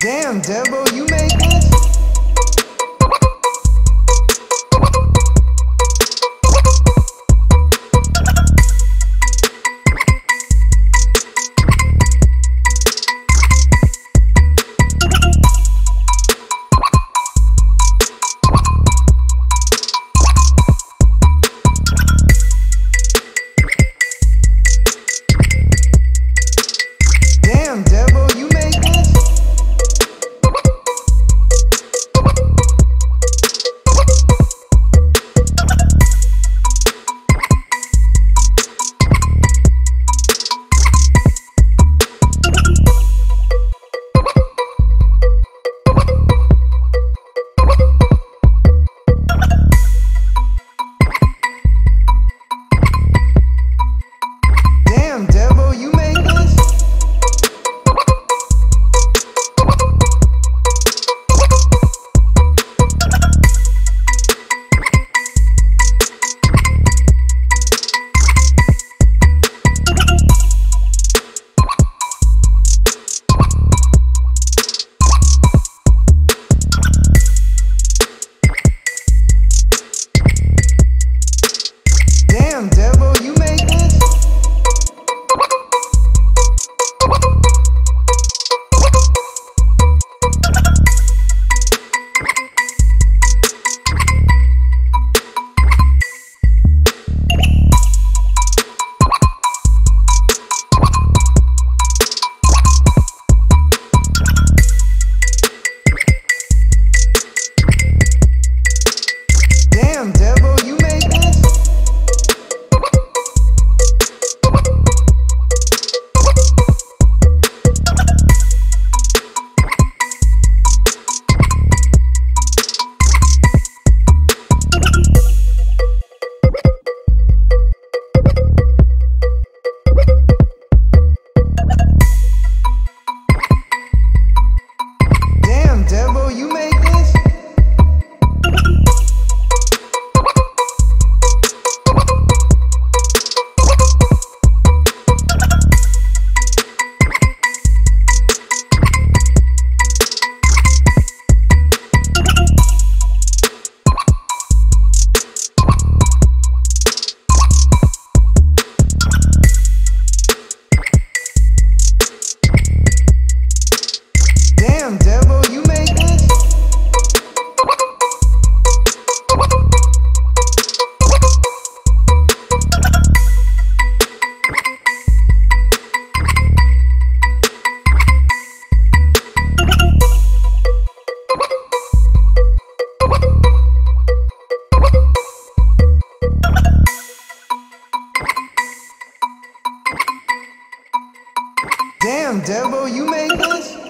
Damn, Debo, you made this? Damn, Debo, you made this? Damn, Debo, you made this? Damn, Debo, you made this? Damn, Debo, you made this? Damn, Debo, you made this? Damn, Debo, you made this? Damn, Debo, you made this?